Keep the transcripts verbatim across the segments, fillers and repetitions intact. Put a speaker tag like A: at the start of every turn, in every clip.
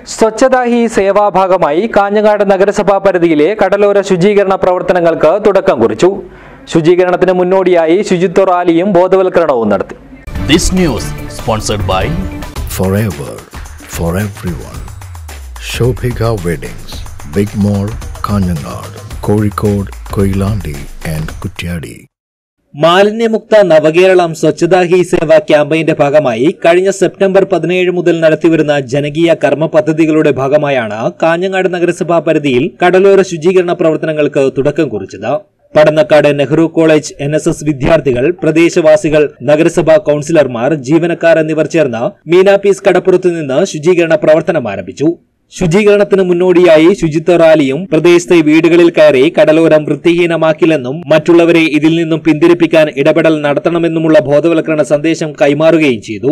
A: സ്വച്ഛതാ ഹി സേവാ ഭാഗമായി കാഞ്ഞങ്ങാട് നഗരസഭാ പരിധിയിലെ കടലോര ശുചീകരണ പ്രവർത്തനങ്ങൾക്ക് തുടക്കം കുറിച്ചു. ശുചീകരണത്തിന് മുന്നോടിയായി ശുചിത്വ റാലിയും ബോധവൽക്കരണവും നടത്തി.
B: This news sponsored by
C: Forever for everyone. Shobhika Weddings, Big Mall, Kanjangad, Kozhikode, Koilandi and Kutyadi.
D: മാലിന്യമുക്ത നവകേരളം സ്വച്ഛതാ ഹി സേവ ക്യാമ്പയിന്റെ ഭാഗമായി കഴിഞ്ഞ സെപ്റ്റംബർ പതിനേഴ് മുതൽ നടത്തിവരുന്ന ജനകീയ കർമ്മ പദ്ധതികളുടെ ഭാഗമായാണ് കാഞ്ഞങ്ങാട് നഗരസഭാ പരിധിയിൽ കടലോര ശുചീകരണ പ്രവർത്തനങ്ങൾക്ക് തുടക്കം കുറിച്ചത്. Padannakkad Nehru college N S S വിദ്യാർത്ഥികൾ, പ്രദേശവാസികൾ, നഗരസഭാ കൌൺസിലർമാർ, ജീവനക്കാർ എന്നിവർ ചേർന്ന് മീനാപ്പീസ് കടപ്പുറത്തു നിന്ന് ശുചീകരണ പ്രവർത്തനം ആരംഭിച്ചു. ശുചീകരണത്തിന് മുന്നോടിയായി ശുചിത്വ റാലിയും പ്രദേശത്തെ വീടുകളിൽ കയറി കടലോരം വൃത്തിഹീനമാക്കില്ലെന്നും മറ്റുള്ളവരെ ഇതിൽ നിന്നും പിന്തിരിപ്പിക്കാൻ ഇടപെടൽ നടത്തണമെന്നുമുള്ള ബോധവൽക്കരണ സന്ദേശം കൈമാറുകയും ചെയ്തു.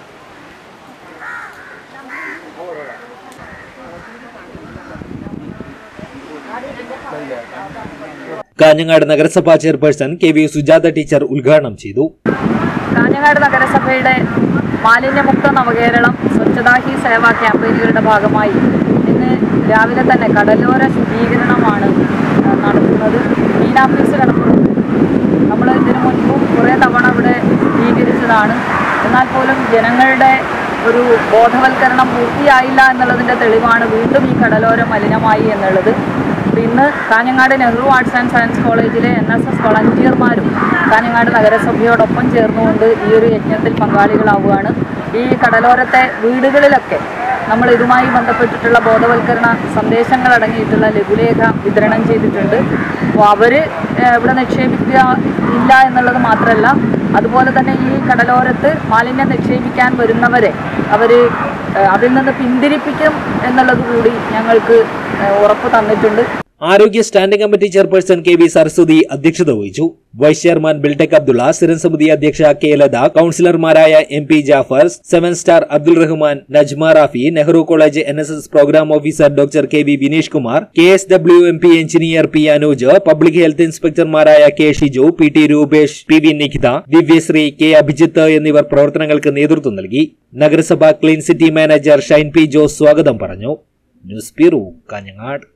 D: കാഞ്ഞങ്ങാട് നഗരസഭാ chairperson K V Sujatha teacher ഉദ്ഘാടനം ചെയ്തു.
E: കാഞ്ഞങ്ങാട് നഗരസഭയുടെ മാലിന്യമുക്ത നവകേരളം സ്വച്ഛതാ ഹി സേവാ ക്യാമ്പയിനുകളുടെ ഭാഗമായി ഇന്ന് രാവിലെ തന്നെ കടലോര ശുചീകരണമാണ് നടത്തുന്നത്. മീനാപ്പീസ് കടപ്പുറത്ത് നമ്മൾ ഇതിനു മുൻപും കുറേ തവണ ഇവിടെ ശുചീകരിച്ചതാണ്. എന്നാൽ പോലും ജനങ്ങളുടെ ഒരു ബോധവൽക്കരണം പൂർത്തിയായില്ല എന്നുള്ളതിൻ്റെ തെളിവാണ് വീണ്ടും ഈ കടലോരം മലിനമായി എന്നുള്ളത്. ഇന്ന് Kanhangad Nehru arts and science കോളേജിലെ എൻ എസ് എസ് വളണ്ടിയർമാരും കാഞ്ഞങ്ങാട് നഗരസഭയോടൊപ്പം ചേർന്നുകൊണ്ട് ഈ ഒരു യജ്ഞത്തിൽ പങ്കാളികളാവുകയാണ്. ഈ കടലോരത്തെ വീടുകളിലൊക്കെ നമ്മൾ ഇതുമായി ബന്ധപ്പെട്ടിട്ടുള്ള ബോധവൽക്കരണ സന്ദേശങ്ങൾ അടങ്ങിയിട്ടുള്ള ലഘുലേഖ വിതരണം ചെയ്തിട്ടുണ്ട്. അപ്പോൾ അവർ ഇവിടെ നിക്ഷേപിക്കുക ഇല്ല എന്നുള്ളത് മാത്രമല്ല, അതുപോലെ തന്നെ ഈ കടലോരത്ത് മാലിന്യം നിക്ഷേപിക്കാൻ വരുന്നവരെ അവർ അതിൽ നിന്ന് പിന്തിരിപ്പിക്കും എന്നുള്ളത് കൂടി ഞങ്ങൾക്ക് ഉറപ്പ് തന്നിട്ടുണ്ട്.
D: ആരോഗ്യ standing committee chairperson K V Saraswathi അധ്യക്ഷത വഹിച്ചു. വൈസ് ചെയർമാൻ ബിൽടെക് അബ്ദുള്ള, സ്ഥിരം സമിതി അധ്യക്ഷ കെ ലത, കൌൺസിലർമാരായ M P Jafar, seven star Abdul Rahman, Najma Rafi, Nehru college N S S program officer doctor K V Vineesh Kumar, K S W M P engineer P Anooj, public health ഇൻസ്പെക്ടർമാരായ K Shiju, P T Roopesh, P V Nikhitha, Divyasree, K Abhijith എന്നിവർ പ്രവർത്തനങ്ങൾക്ക് നേതൃത്വം നൽകി. നഗരസഭ clean city manager Shine P Jose സ്വാഗതം പറഞ്ഞു. News bureau, Kanhangad.